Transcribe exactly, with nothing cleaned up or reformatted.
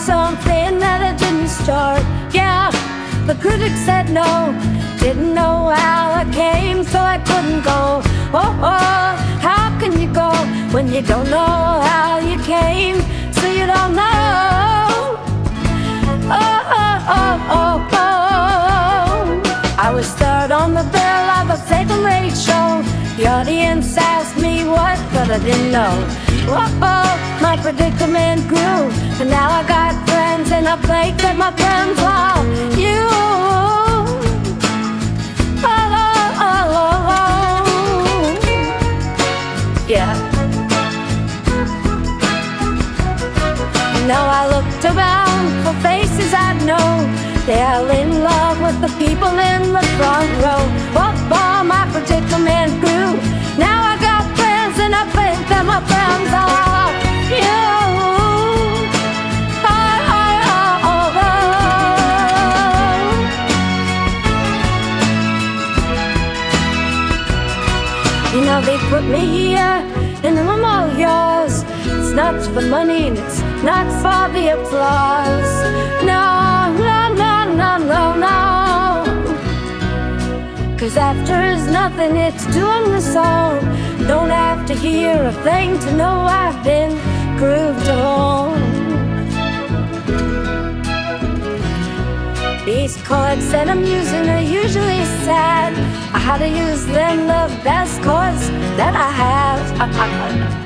something that I didn't start. Yeah, the critics said no, didn't know how I came, so I couldn't go. Oh, oh, how can you go when you don't know how you came, so you don't know? Oh, oh, oh, oh, oh. I was third on the bill of a second rate show. The audience asked me what, but I didn't know. Oh, oh, my predicament grew, and now I got friends, and I think that my friends are you. Oh, oh, oh, oh, oh. Yeah. Now I looked around for faces I'd know. They're in love with the people in the front row. Oh, oh, my predicament grew. Now I got friends, and I think that my friends are you. Oh, oh, oh, oh. You know, they put me here, and I'm all yours. It's not for money, and it's not for the applause. No, no, no, no, no, no. Cause after is nothing, it's doing the song. Don't have to hear a thing to know I've been grooved on. These chords that I'm using are usually sad. I had to use them, the best chords that I have.